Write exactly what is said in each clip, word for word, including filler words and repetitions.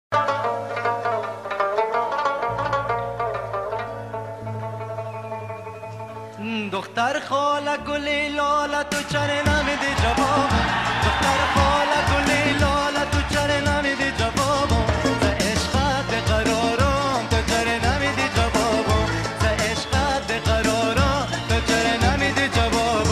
دختر خاله گلی لاله تو چرا نمیدی جواب؟ دختر خاله گلی لاله تو چرا نمیدی جواب؟ ز عشقت قرارم تو چرا نمیدی جواب؟ ز عشقت قرارم تو چرا نمیدی جواب؟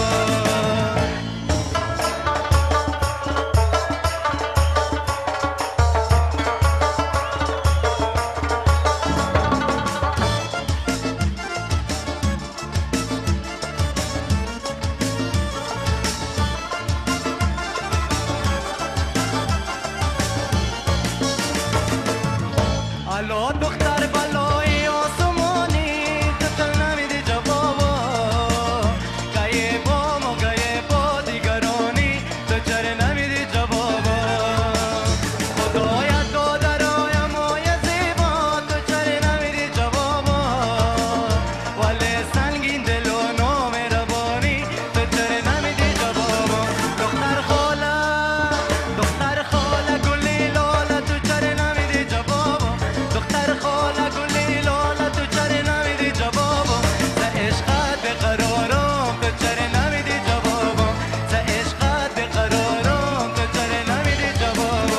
الو دختر بلای آسمانی تو چرا نمیدی جوابا؟ گایه با ما گایه با دیگرانی تو چرا نمیدی جوابا؟ خدایت داده رای مای زیبا تو چرا نمیدی جوابا؟ ولی سنگین دل و نامهربانی تو چرا نمیدی جوابا؟ دختر خاله دختر خاله گلی لاله تو چرا نمیدی جوابا؟ دختر خاله گلی لاله تو چرا نمیدی جوابا؟ ز عشقت قرارم تو چرا نمیدی جوابا؟ ز عشقت قرارم تو چرا نمیدی جوابا؟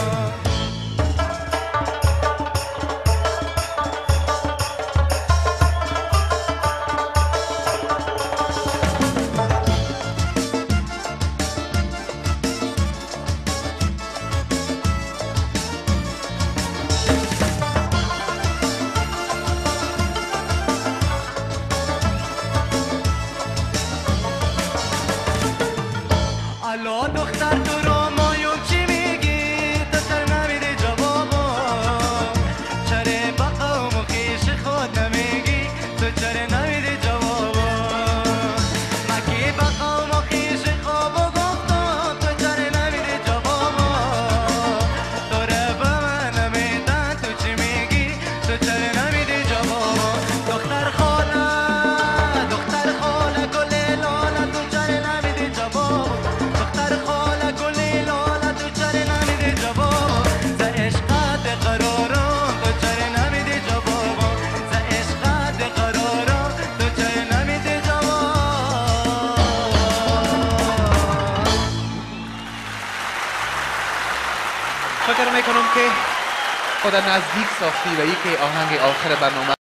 الو دختر تو رو مایم چی میگی؟ تو چرا نمیدی جوابا؟ چرا با قوم و خویش خود نمیگی؟ تو چرا نمیدی جوابا؟ مگه با قوم و خویش خواب و گفتم تو چرا نمیدی جوابا؟ تو رو به من نمیدن تو چی میگی؟ تو چرا نمیدی جوابا؟ دختر خاله دختر خاله گلی لاله تو چرا نمیدی جوابا؟ دختر خاله گلی لاله تو چرا نمیدی جوابا؟ ز عشقت قرارم تو چرا نمیدی جوابا؟ ز عشقت قرارم تو چرا نمیدی جوابا؟ شکر میکنم که خود نزدیک ساختی و یکی آهنگ آخر برنامه